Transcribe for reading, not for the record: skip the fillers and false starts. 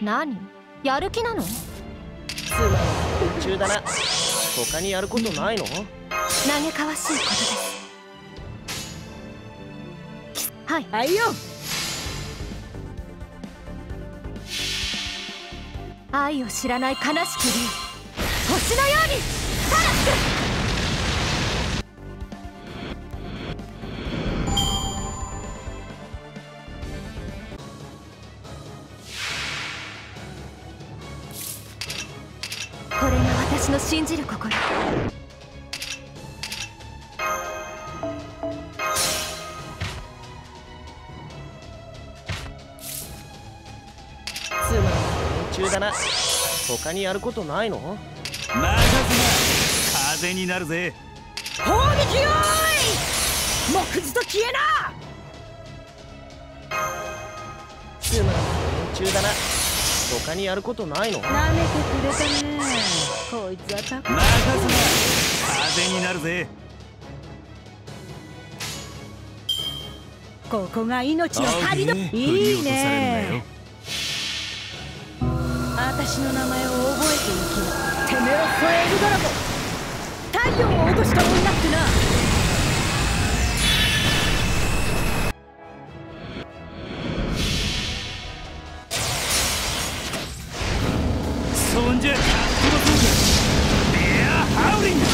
何やる気なの？ つまり夢中だな。他にやることないの？ 嘆かわしいことです。はい。 はいよ。 愛を知らない悲しき竜、星のようにタラス。これが私の信じる心。 つまり夢中だな。他にやることないの？ 任せな、風になるぜ。 砲撃よーい、木図と消えな。 つまり夢中だな。他にやることないの？ なめてくれたね。こいつはたく任せな、風になるぜ。 ここが命の針の。いいね。私の名前を覚えていきな。テメロストエルドラゴン、太陽を落とした女ってな。 そんじゃ、このそうか。レアハウリング。